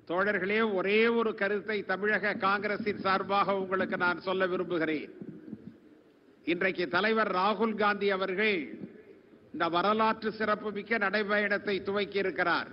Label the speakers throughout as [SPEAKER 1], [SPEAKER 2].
[SPEAKER 1] தோழர்களே, ஒரே ஒரு கருத்தை தமிழக காங்கிரசின் சார்பாக உங்களுக்கு நான் சொல்ல விரும்புகிறேன். இன்றைக்கு தலைவர் ராகுல் காந்தி அவர்கள் இந்த வரலாற்று சிறப்புமிக்க நடைபயணத்தை துவக்கி இருக்கிறார்.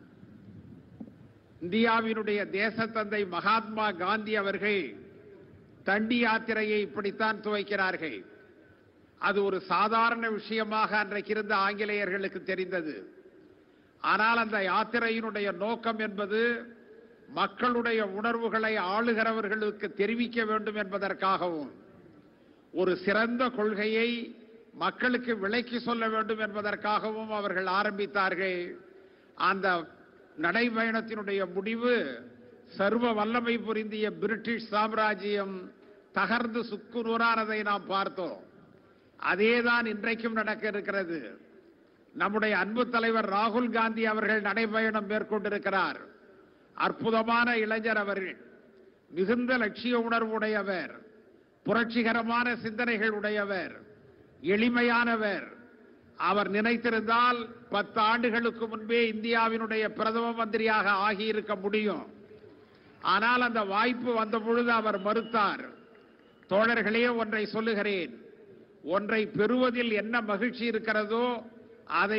[SPEAKER 1] இந்தியாவினுடைய தேசத்தந்தை மகாத்மா காந்தி அவர்கள் தண்டி யாத்திரையை இப்படித்தான் துவக்கிறார்கள். அது ஒரு சாதாரண விஷயமாக அன்றைக்கு இருந்த ஆங்கிலேயர்களுக்கு தெரிந்தது. ஆனால் அந்த யாத்திரையினுடைய நோக்கம் என்பது மக்களுடைய உணர்வுகளை ஆளுகிறவர்களுக்கு தெரிவிக்க வேண்டும் என்பதற்காகவும், ஒரு சிறந்த கொள்கையை மக்களுக்கு விளக்கி சொல்ல வேண்டும் என்பதற்காகவும் அவர்கள் ஆரம்பித்தார்கள். அந்த நடைபயணத்தினுடைய முடிவு சர்வ வல்லமை புரிந்திய பிரிட்டிஷ் சாம்ராஜ்யம் தகர்ந்து சுக்குநூறானதை நாம் பார்த்தோம். அதேதான் இன்றைக்கும் நடக்க இருக்கிறது. நம்முடைய அன்பு தலைவர் ராகுல் காந்தி அவர்கள் நடைபயணம் மேற்கொண்டிருக்கிறார். அற்புதமான இளைஞர் அவர்கள், மிகுந்த லட்சிய உணர்வுடையவர், புரட்சிகரமான சிந்தனைகள் உடையவர், எளிமையானவர். அவர் நினைத்திருந்தால் 10 ஆண்டுகளுக்கு முன்பே இந்தியாவினுடைய பிரதம மந்திரியாக ஆகியிருக்க முடியும். ஆனால் அந்த வாய்ப்பு வந்த பொழுது அவர் மறுத்தார். தோழர்களே, ஒன்றை சொல்லுகிறேன், ஒன்றை பெறுவதில் என்ன மகிழ்ச்சி இருக்கிறதோ அதை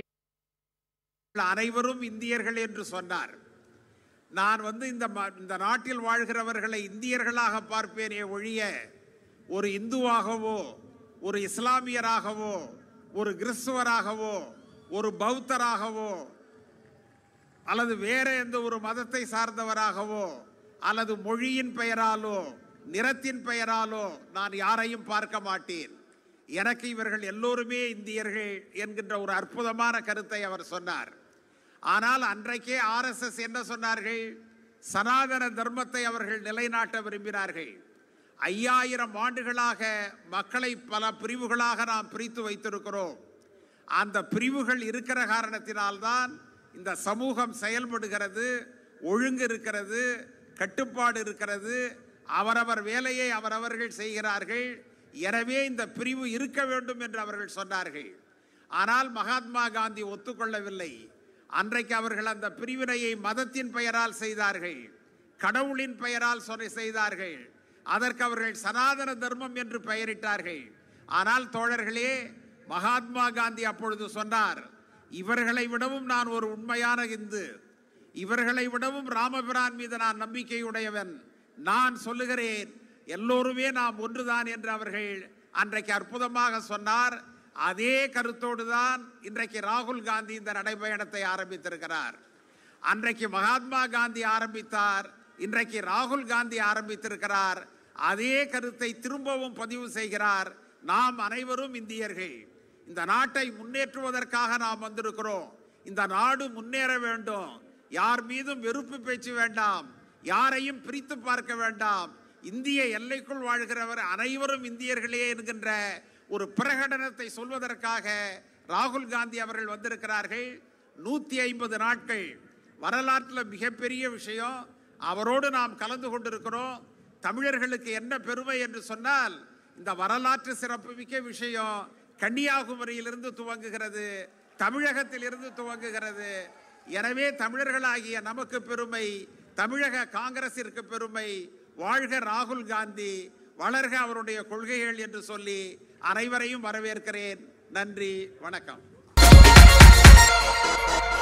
[SPEAKER 1] அனைவரும் இந்தியர்கள் என்று சொன்னார். நான் இந்த நாட்டில் வாழ்கிறவர்களை இந்தியர்களாக பார்ப்பேனே ஒழிய ஒரு இந்துவாகவோ, ஒரு இஸ்லாமியராகவோ, ஒரு கிறிஸ்துவராகவோ, ஒரு பௌத்தராகவோ, அல்லது வேற எந்த ஒரு மதத்தை சார்ந்தவராகவோ, அல்லது மொழியின் பெயராலோ நிறத்தின் பெயராலோ நான் யாரையும் பார்க்க மாட்டேன். எனக்கு இவர்கள் எல்லோருமே இந்தியர்கள் என்கின்ற ஒரு அற்புதமான கருத்தை அவர் சொன்னார். ஆனால் அன்றைக்கே RSS என்ன சொன்னார்கள்? சனாதன தர்மத்தை அவர்கள் நிலைநாட்ட விரும்பினார்கள். 5000 ஆண்டுகளாக மக்களை பல பிரிவுகளாக நாம் பிரித்து வைத்திருக்கிறோம். அந்த பிரிவுகள் இருக்கிற காரணத்தினால்தான் இந்த சமூகம் செயல்படுகிறது, ஒழுங்கு இருக்கிறது, கட்டுப்பாடு இருக்கிறது, அவரவர் வேலையை அவரவர்கள் செய்கிறார்கள். எனவே இந்த பிரிவு இருக்க வேண்டும் என்று அவர்கள் சொன்னார்கள். ஆனால் மகாத்மா காந்தி ஒத்துக்கொள்ளவில்லை. அன்றைக்கு அவர்கள் அந்த பிரிவினையை மதத்தின் பெயரால் செய்தார்கள், கடவுளின் பெயரால் செய்தார்கள். அதற்கு அவர்கள் சனாதன தர்மம் என்று பெயரிட்டார்கள். ஆனால் தோழர்களே, மகாத்மா காந்தி அப்பொழுது சொன்னார், இவர்களை விடவும் நான் ஒரு உண்மையான இந்து, இவர்களை விடவும் ராமபிரான் மீது நான் நம்பிக்கையுடையவன். நான் சொல்லுகிறேன், எல்லோருமே நாம் ஒன்றுதான் என்று அவர்கள் அன்றைக்கு அற்புதமாக சொன்னார். அதே கருத்தோடு தான் இன்றைக்கு ராகுல் காந்தி இந்த நடைபயணத்தை ஆரம்பித்திருக்கிறார். அன்றைக்கு மகாத்மா காந்தி ஆரம்பித்தார், இன்றைக்கு ராகுல் காந்தி ஆரம்பித்திருக்கிறார். அதே கருத்தை திரும்பவும் பதிவு செய்கிறார். நாம் அனைவரும் இந்தியர்கள், இந்த நாட்டை முன்னேற்றுவதற்காக நாம் வந்திருக்கிறோம். இந்த நாடு முன்னேற வேண்டும். யார் மீதும் வெறுப்பு பேச்சு வேண்டாம், யாரையும் பிரித்து பார்க்க வேண்டாம். இந்திய எல்லைக்குள் வாழ்கிறவர் அனைவரும் இந்தியர்களே என்கின்ற ஒரு பிரகடனத்தை சொல்வதற்காக ராகுல் காந்தி அவர்கள் வந்திருக்கிறார்கள். 150 நாட்கள் வரலாற்றில் மிகப்பெரிய விஷயம். அவரோடு நாம் கலந்து கொண்டிருக்கிறோம். தமிழர்களுக்கு என்ன பெருமை என்று சொன்னால், இந்த வரலாற்று சிறப்புமிக்க விஷயம் கன்னியாகுமரியிலிருந்து துவங்குகிறது, தமிழகத்தில் இருந்து துவங்குகிறது. எனவே தமிழர்களாகிய நமக்கு பெருமை, தமிழக காங்கிரசிற்கு பெருமை. வாழ்க ராகுல் காந்தி, வளர்க அவருடைய கொள்கைகள் என்று சொல்லி அனைவரையும் வரவேற்கிறேன். நன்றி, வணக்கம்.